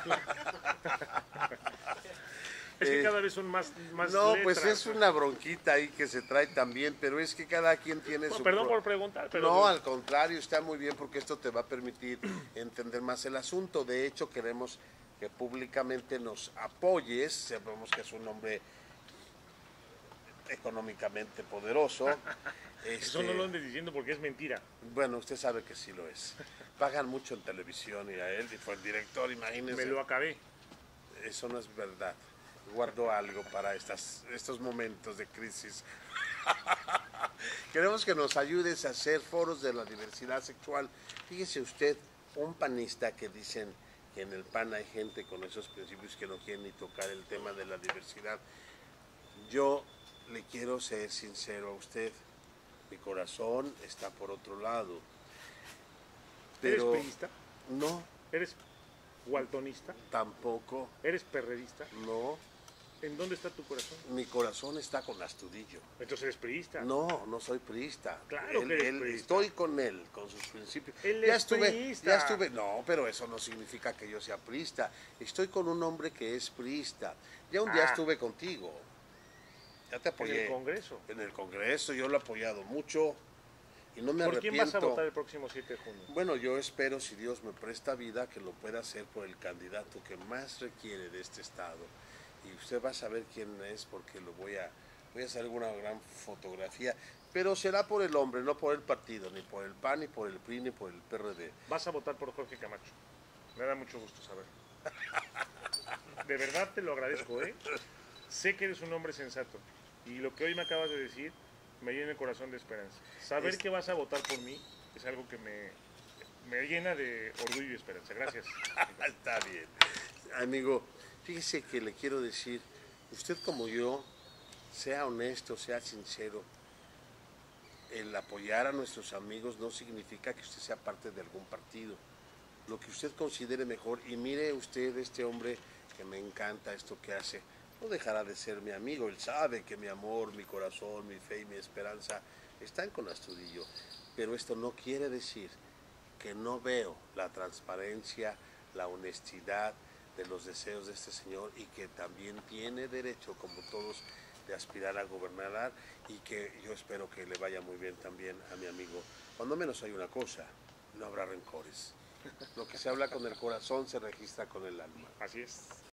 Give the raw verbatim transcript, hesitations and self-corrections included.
Es que Eh, cada vez son más, más no, letras. pues es una bronquita ahí que se trae también, pero es que cada quien tiene No, su... perdón pro- por preguntar, pero... No, al contrario, está muy bien porque esto te va a permitir entender más el asunto. De hecho, queremos que públicamente nos apoyes. Sabemos que es un hombre económicamente poderoso. Eso no Este, lo andes diciendo porque es mentira. bueno, usted sabe que sí lo es. Pagan mucho en televisión y a él, y fue el director, imagínese. Me lo acabé. Eso no es verdad. Guardo algo para estas, estos momentos de crisis. Queremos que nos ayudes a hacer foros de la diversidad sexual. Fíjese usted, un panista que dicen que en el P A N hay gente con esos principios que no quieren ni tocar el tema de la diversidad. Yo le quiero ser sincero a usted. Mi corazón está por otro lado. Pero ¿Eres priista? no, ¿Eres waltonista? tampoco, ¿Eres perredista? no. ¿En dónde está tu corazón? Mi corazón está con Astudillo. Entonces eres priista. No, no soy priista. Claro Él- que eres él- priista. Estoy con él, con sus principios. Él ya es estuve, priista. ya estuve. No, pero eso no significa que yo sea priista. Estoy con un hombre que es priista. Ya un día Ah. estuve contigo. Ya te En apoyé. el Congreso. En el Congreso, yo lo he apoyado mucho y no me ¿Por quién arrepiento. vas a votar el próximo siete de junio? Bueno, yo espero, si Dios me presta vida, que lo pueda hacer por el candidato que más requiere de este estado. Y usted va a saber quién es porque lo voy a, voy a hacer una gran fotografía. Pero será por el hombre, no por el partido, ni por el P A N, ni por el P R I, ni por el P R D. Vas a votar por Jorge Camacho. Me da mucho gusto saber. De verdad te lo agradezco, ¿eh? Sé que eres un hombre sensato. Y lo que hoy me acabas de decir me llena el corazón de esperanza. Saber Es- que vas a votar por mí es algo que me, me llena de orgullo y esperanza. Gracias. Está bien. Amigo, fíjese que le quiero decir, usted como yo, sea honesto, sea sincero. El apoyar a nuestros amigos no significa que usted sea parte de algún partido. Lo que usted considere mejor, y mire usted este hombre que me encanta esto que hace, no dejará de ser mi amigo. Él sabe que mi amor, mi corazón, mi fe y mi esperanza están con Astudillo. Pero esto no quiere decir que no veo la transparencia, la honestidad de los deseos de este señor y que también tiene derecho, como todos, de aspirar a gobernar y que yo espero que le vaya muy bien también a mi amigo. Cuando menos hay una cosa, no habrá rencores. Lo que se habla con el corazón se registra con el alma. Así es.